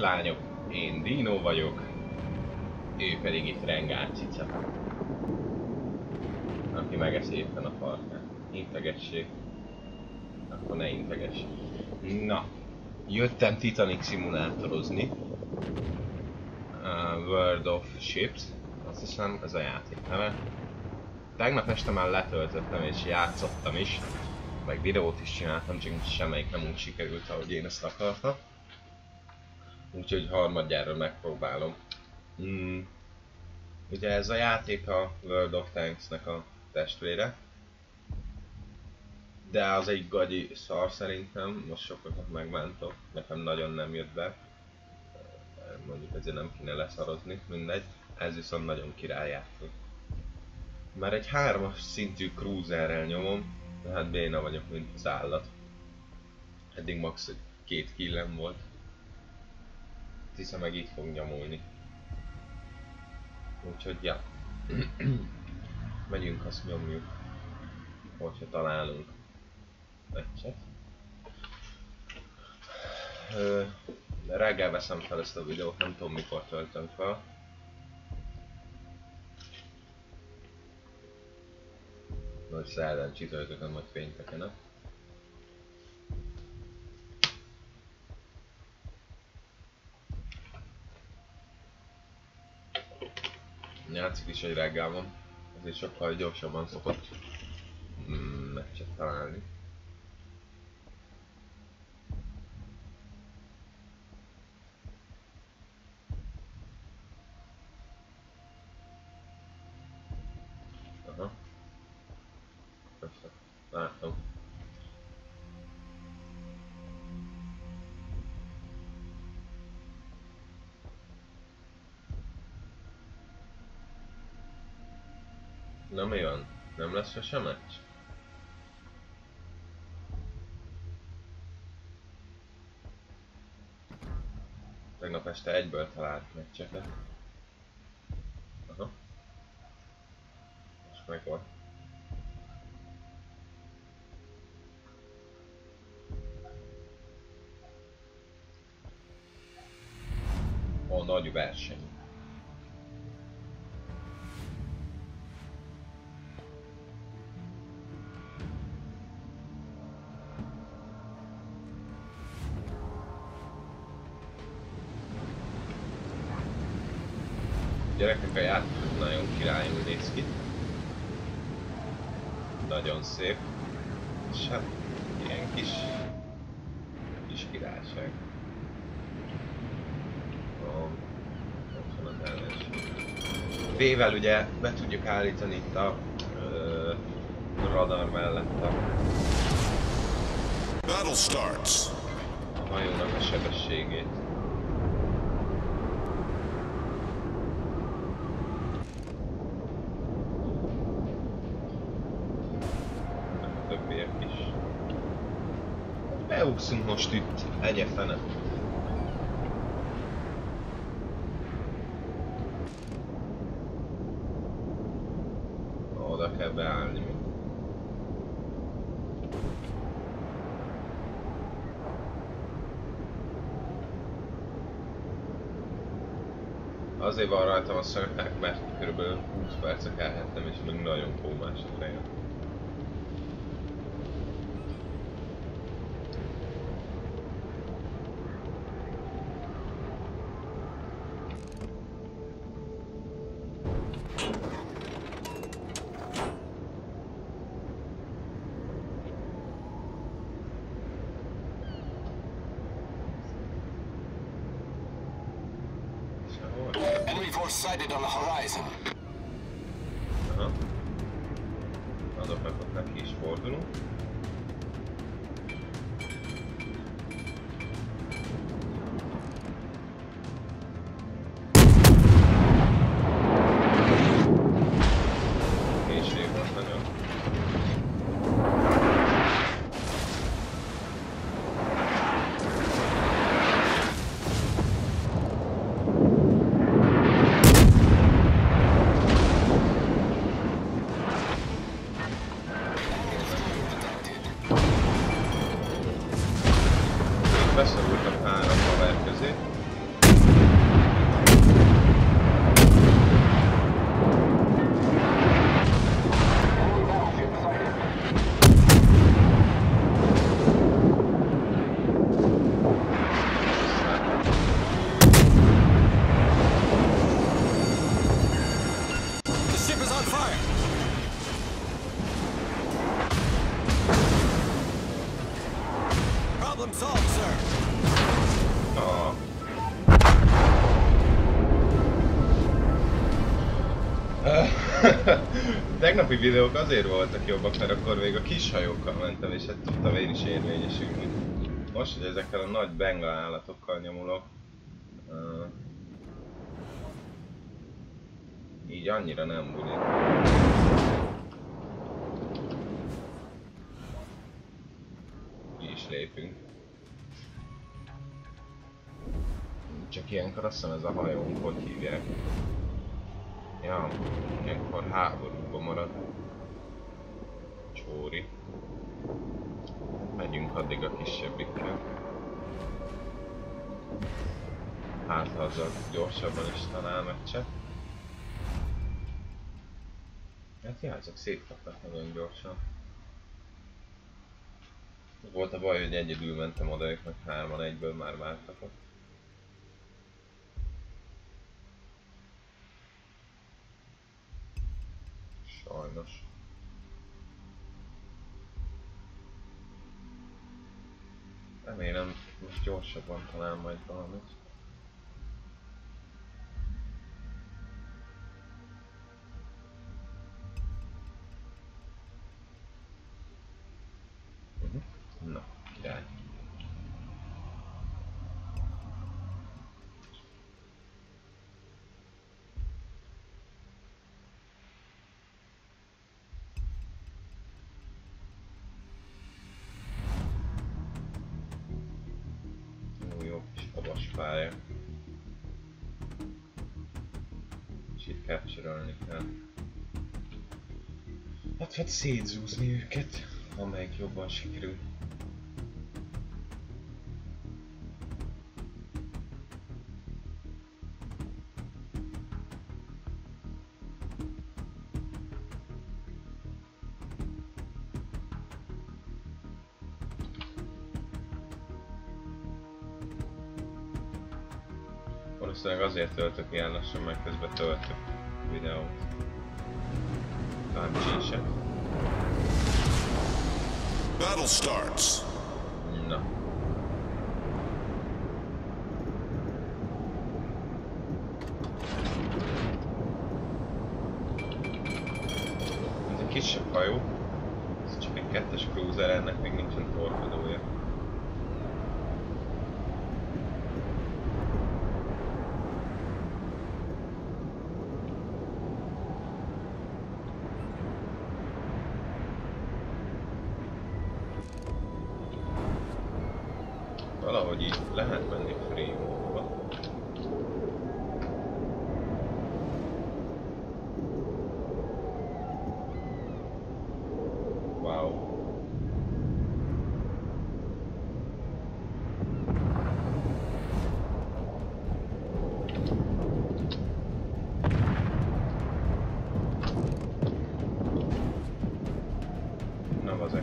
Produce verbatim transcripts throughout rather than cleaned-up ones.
lányok, én Dino vagyok, ő pedig itt Rengár cica, aki megeszi éppen a farkát. Integessék. Akkor ne integess. Na, jöttem Titanic szimulátorozni. Uh, World of Ships, azt hiszem ez a játék neve. Tegnap este már letöltöttem és játszottam is, meg videót is csináltam, csak semmelyik nem úgy sikerült, ahogy én ezt akartam. Úgyhogy harmadjára megpróbálom. Mm. Ugye ez a játék a World of Tanks-nek a testvére. De az egy gagyi szar szerintem, most sokakat megbántok, nekem nagyon nem jött be. Mondjuk ezért nem kéne leszarozni, mindegy. Ez viszont nagyon király játék. Már egy hármas szintű cruiserrel nyomom, de hát béna vagyok, mint az állat. Eddig max. Két killem volt. Hiszem meg így fog nyomulni. Úgyhogy ja. Megyünk, azt nyomjuk. Hogyha találunk meccset. Reggel veszem fel ezt a videót, nem tudom mikor töltöm fel. Vagy szerdán, csütörtökön, vagy pénteken. Játszik is egy reggel van, ezért sokkal gyorsabban szokott mm, meccset találni. Aha. Persze. Látom. Na mi van? Nem lesz sose meccs? Tegnap este egyből talált meccseket. Aha. Most meg van. A nagy verseny. Gyerekek, a játék nagyon királyul néz ki. Nagyon szép. És hát ilyen kis, kis királyság. Ott van az ellenség. V-vel ugye be tudjuk állítani itt a ö, radar mellett a, Battle starts. a hajónak a sebességét. Többiek is. Beúszunk most itt, egye fene. Oda kell beállni. Azért van rajtam a szörnyák, mert kb. húsz percet elhettem és még nagyon kómás a fejem. Enemy force sighted on the horizon. Aha. Azokat akár ki is fordulunk. Késő volt nagyon. Tegnapi videók azért voltak jobbak, mert akkor még a kis hajókkal mentem, és hát tudtam én is érvényesülni. Most, hogy ezekkel a nagy benga állatokkal nyomulok, uh, így annyira nem buli. Ki is lépünk. Csak ilyenkor azt hiszem ez a hajónk, hogy hívják. Ja, ilyenkor háborúban marad. Csóri. Megyünk addig a kisebbikkel. Hát ha azzal gyorsabban is talál meccset. Hát ja, ezek szétkaptak nagyon gyorsan. Volt a baj, hogy egyedül mentem oda, ők meg hárman egyből már vártak ott. Sajnos. Remélem most gyorsabban talál majd valamit. Uh-huh. Na, király. Pálya. És itt capture-ölni kell. Hát hát szétzúzni őket, amelyik jobban sikerül. Valószínűleg azért töltök ilyen lassan, mert közben töltök videót. Talán csínsek. Battle starts. Na. Ez egy kisebb hajó. Ez csak egy kettes cruiser, ennek még nincsen torpedója. Valahogy így lehet menni free mode-ba. Wow. Na bazeg.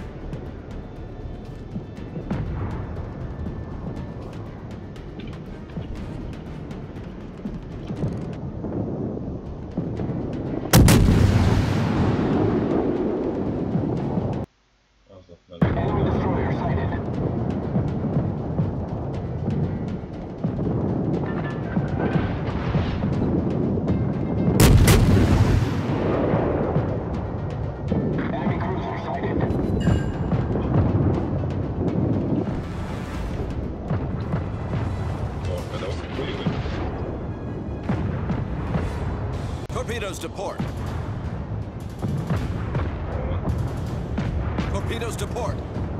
Torpedoes to port. Torpedoes to port.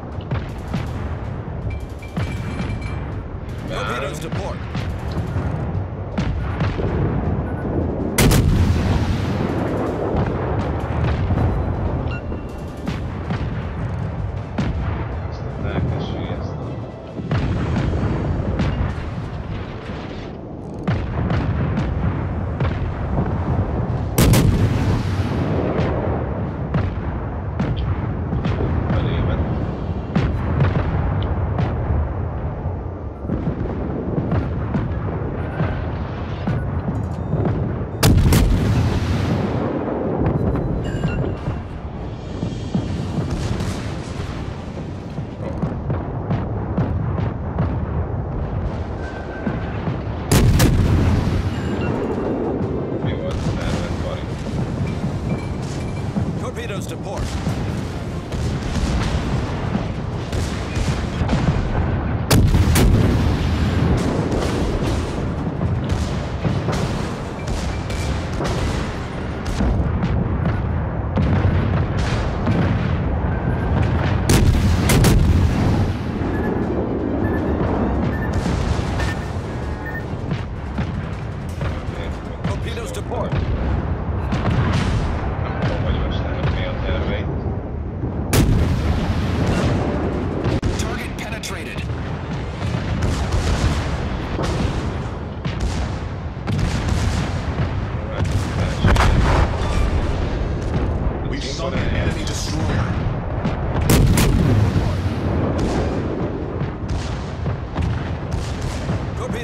Torpedoes to port.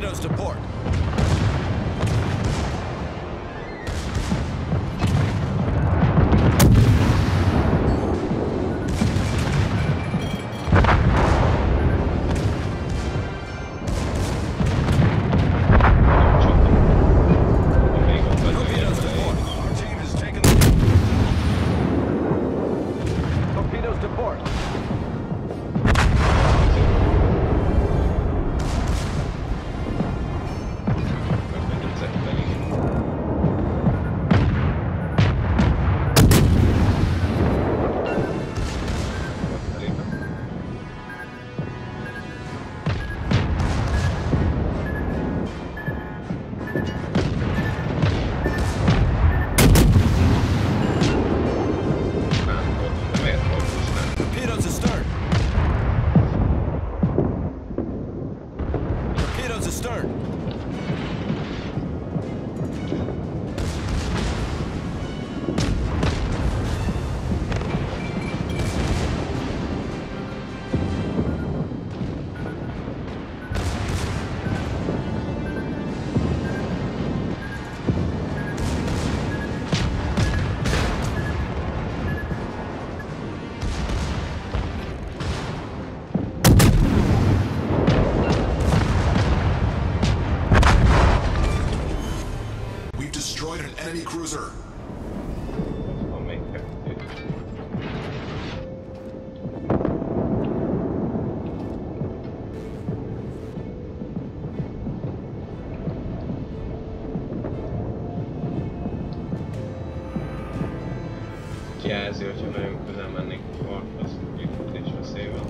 Torpedoes to port. Torpedoes to port. Our team is taking the... Torpedoes to port. Torpedoes astern. Torpedoes astern. We've destroyed an enemy cruiser. Van még kettő. Jelzi, hogyha nagyon közel mennék a parthoz, ütés veszély van.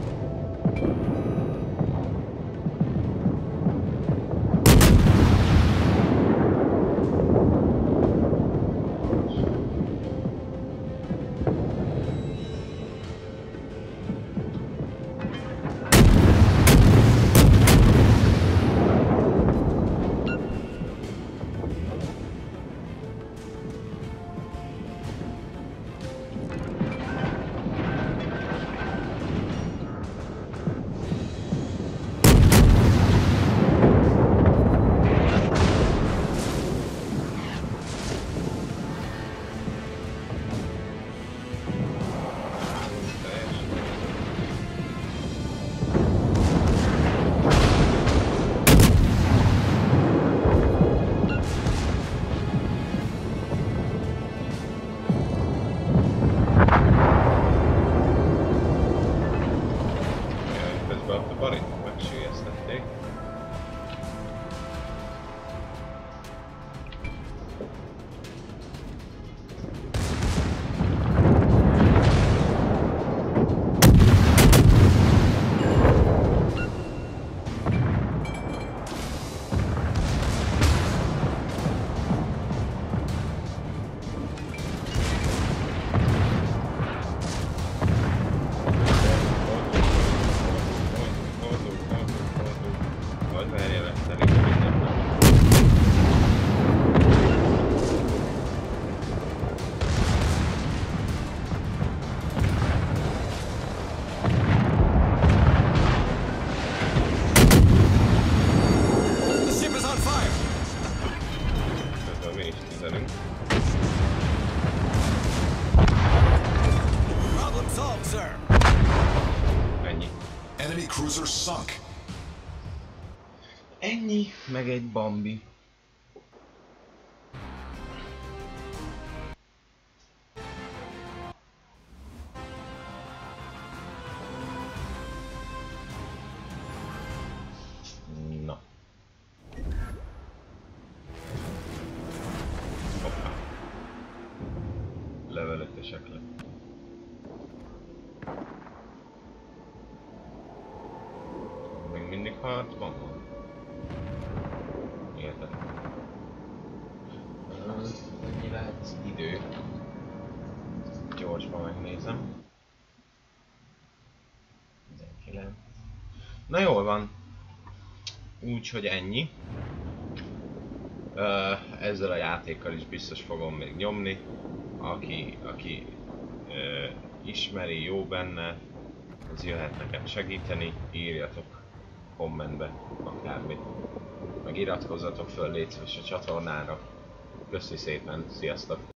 Közben ott a barit megsüllyesztették. Vagy várjál, ezt elég minden nap. The ship is on fire. Közben mi is tüzelünk. Problem solved, sir. Ennyi. Enemy cruiser sunk. Ennyi, meg egy Bambi. Na. Hoppá. Level ötösek lett. Még mindig harcban van. Értetlen. Mennyi lehet az idő? Gyorsban megnézem. tizenkilenc. Na jól van. Úgyhogy ennyi. Ezzel a játékkal is biztos fogom még nyomni. Aki, aki ismeri, jó benne, az jöhet nekem segíteni, írjatok kommentbe akármit. Meg iratkozzatok föl légy szíves a csatornára. Köszi szépen, sziasztok!